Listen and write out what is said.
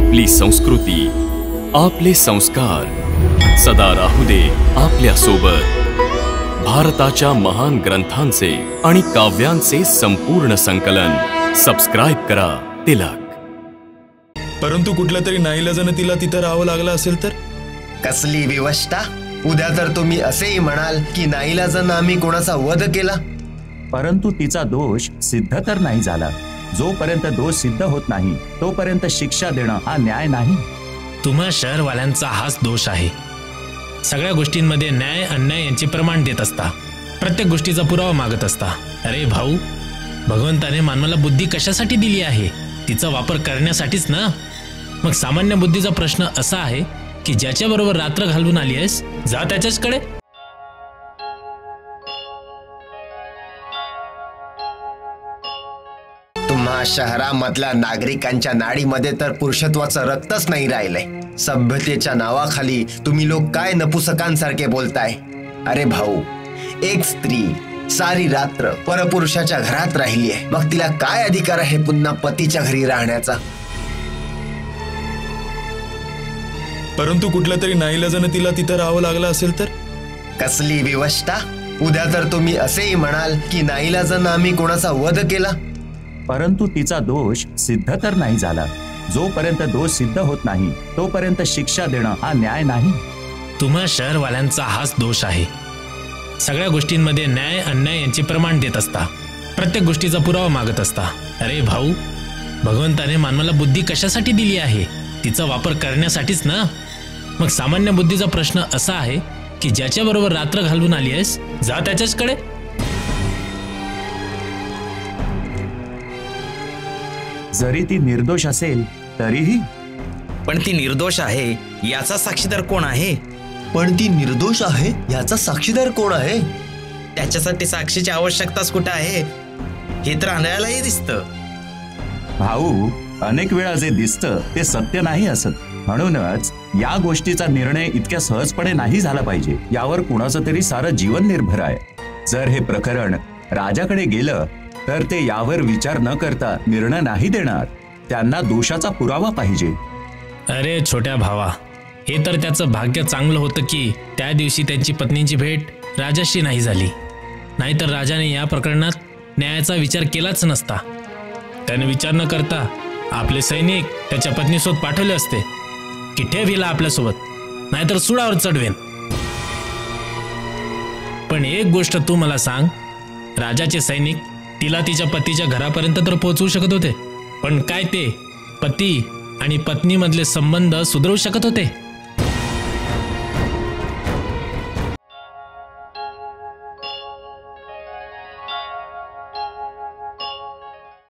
आपली संस्कृती, आपले संस्कार सदा राहू दे आपल्या सोबत. भारताच्या महान ग्रंथांचे आणि काव्यांचे संपूर्ण संकलन. सबस्क्राइब करा तिलक. परंतु कुठल्या तरी नाईलाजाने तिला तिथं राहावं लागलं असेल तर? कसली विवशता. उद्या तर तुम्ही असेही म्हणाल की नाईलाजानं आम्ही कोणाचा वध केला. परंतु तिचा दोष सिद्ध तर नाही झाला. जोपर्यंत दोष सिद्ध होत नाही तोपर्यंत शिक्षा देणं हा न्याय नाही. तुम्हा शहरवाल्यांचा हाच दोष आहे. सगळ्या गोष्टींमध्ये न्याय अन्याय यांचे प्रमाण देत असता. प्रत्येक गोष्टीचा पुरावा मागत असता. अरे भाऊ, भगवंताने मानवाला बुद्धी कशासाठी दिली आहे? तिचा वापर करण्यासाठीच ना. मग सामान्य बुद्धीचा प्रश्न असा आहे की ज्याच्याबरोबर रात्र घालवून आली आहेस, जा त्याच्याचकडे. तुम्हा शहरामधल्या नागरिकांच्या नाडीमध्ये तर पुरुषत्वाचं रक्तच नाही राहिलंय. सभ्यतेच्या नावाखाली तुम्ही लोक काय नपुसकांसारखे बोलताय. अरे भाऊ, एक स्त्री सारी रात्र परपुरुषाच्या घरात राहिली आहे, मग तिला काय अधिकार आहे पुन्हा पतीच्या घरी राहण्याचा? परंतु कुठल्या तरी नाईलाजाने तिला तिथं राहावं लागलं असेल तर? कसली विवशता. उद्या तर तुम्ही असेही म्हणाल की नाईलाजानं आम्ही कोणाचा वध केला. परंतु तिचा दोष सिद्ध तर नाही झाला. जोपर्यंत दोष सिद्ध होत नाही तोपर्यंत शिक्षा देणं हा न्याय नाही. तुम्हा शहरवाल्यांचा हाच दोष आहे. सगळ्या गोष्टींमध्ये न्याय अन्याय यांचे प्रमाण देत असता. प्रत्येक गोष्टीचा पुरावा मागत असता. अरे भाऊ, भगवंताने मानवाला बुद्धी कशासाठी दिली आहे? तिचा वापर करण्यासाठीच ना. मग सामान्य बुद्धीचा प्रश्न असा आहे की ज्याच्याबरोबर रात्र घालवून आली आहेस, जा त्याच्याचकडे. जरी ती निर्दोष असेल तरीही. पण ती निर्दोष आहे याचा साक्षीदार कोण आहे? पण ती निर्दोष आहे याचा साक्षीदार कोण आहे? त्याच्यासाठी साक्षीची आवश्यकताच कुठं आहे हे तर आंधळ्यालाही दिसतं. भाऊ, अनेक वेळा जे दिसतं ते सत्य नाही असत. म्हणूनच या गोष्टीचा निर्णय इतक्या सहजपणे नाही झाला पाहिजे. यावर कुणाचं तरी सारं जीवन निर्भर आहे. जर हे प्रकरण राजाकडे गेलं तर ते यावर विचार न करता निर्णय नाही देणार. त्यांना दोषाचा पुरावा पाहिजे. अरे छोट्या भावा, हे तर त्याचं भाग्य चांगलं होतं की त्या दिवशी त्यांची पत्नीची भेट राजाशी नाही झाली. नाहीतर राजाने या प्रकरणात न्यायाचा विचार केलाच नसता. त्याने विचार न करता आपले सैनिक त्याच्या पत्नीसोबत पाठवले असते की ठेव हिला आपल्यासोबत, नाहीतर सुडावर चढवेन. पण एक गोष्ट तू मला सांग, राजाचे सैनिक तिला तिच्या पतीच्या घरापर्यंत तर पोहोचवू शकत होते, पण काय ते पती आणि पत्नीमधले संबंध सुधरवू शकत होते?